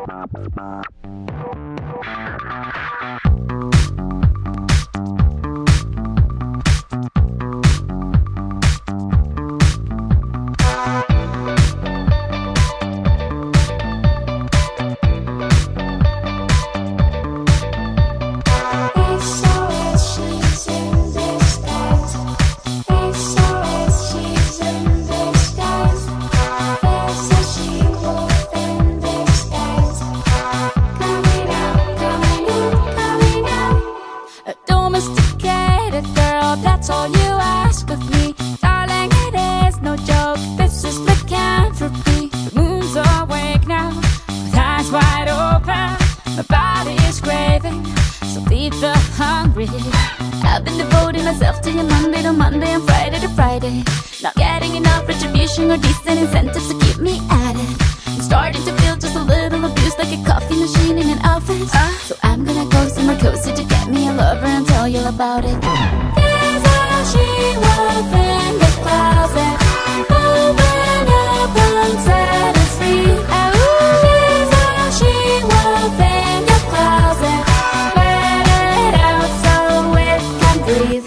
That's all you ask of me, darling, it is no joke. This is lycanthropy. The moon's awake now, with eyes wide open. My body is craving, so feed the hungry. I've been devoting myself to you Monday to Monday and Friday to Friday. Not getting enough retribution or decent incentives to keep me at it. I'm starting to feel just a little abused, like a coffee machine in an office. So I'm gonna go somewhere cozy to get me a lover and tell you about it. She wolf in the closet, open up and set us free. She's a she wolf in the closet, let it out so it can breathe.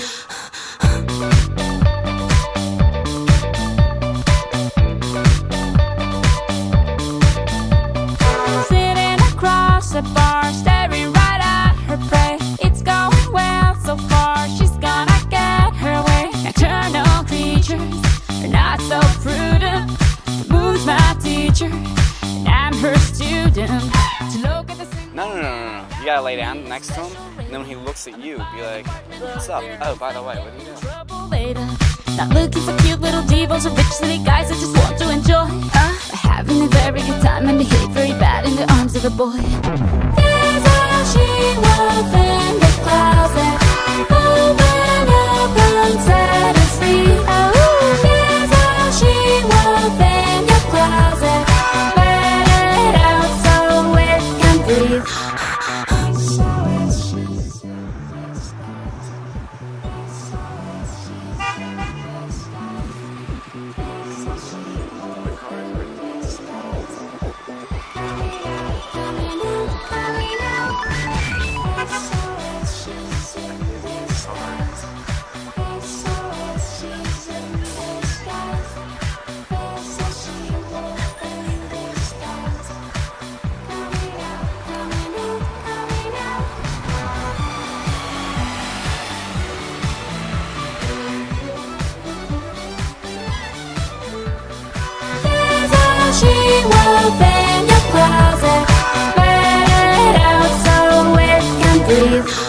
Sitting across the bar, staring right at her prey. It's going well so far, she's gonna are not so prudent. The moon's my teacher, and I'm her student. To look at the No. You gotta lay down next to him, and then when he looks at you, be like, what's up? Oh, by the way, what are you doing? Not looking for cute little divas or rich city guys that just want to enjoy. But having a very good time and behave very bad in the arms of a boy. There's a she-wolf in the closet, open up and set us free. Wolf in your closet, let it out so it can breathe.